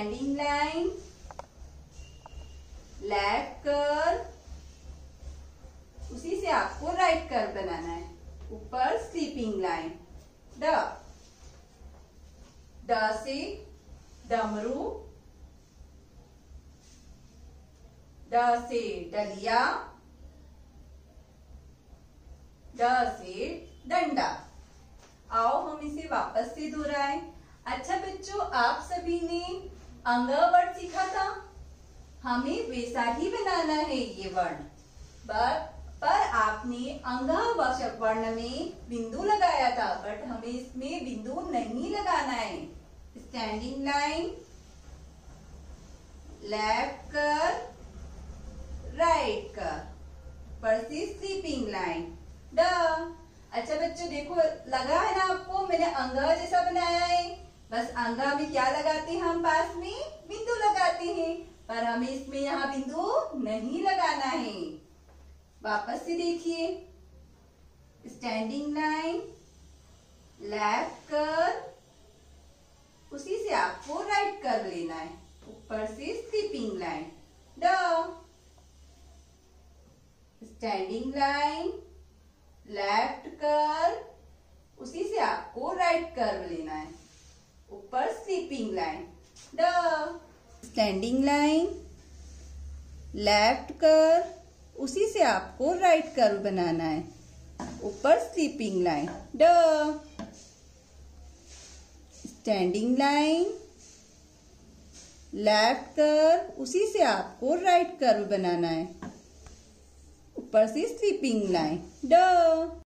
Standing line, left curve, उसी से आपको राइट कर्व बनाना है। ऊपर स्लीपिंग लाइन, ड से डमरू, ड से डलिया, ड से डंडा। आओ हम इसे वापस से दोहराएं। अच्छा बच्चों, आप सभी ने अंगा वर्ण सीखा था, हमें वैसा ही बनाना है ये वर्ण, पर आपने अंगा वर्ण में बिंदु लगाया था, बट हमें इसमें बिंदु नहीं लगाना है। Standing line, left curve, right curve, पर से स्लीपिंग लाइन, ड। अच्छा बच्चों देखो, लगा है ना आपको, मैंने अंगा जैसा बनाया है। बस अंगा में क्या लगाते हैं हम, पास में बिंदु लगाते हैं, पर हमें इसमें यहाँ बिंदु नहीं लगाना है। वापस से देखिए, स्टैंडिंग लाइन, लेफ्ट कर्व, उसी से आपको राइट कर्व लेना है। ऊपर से स्लीपिंग लाइन, ड। स्टैंडिंग लाइन, लेफ्ट कर्व, उसी से आपको राइट कर्व लेना है। ऊपर स्लीपिंग लाइन, ड। स्टैंडिंग लाइन, लेफ्ट कर्व, उसी से आपको राइट कर्व बनाना है। ऊपर स्लीपिंग लाइन, ड। स्टैंडिंग लाइन, लेफ्ट कर्व, उसी से आपको राइट कर्व बनाना है। ऊपर से स्लीपिंग लाइन, ड।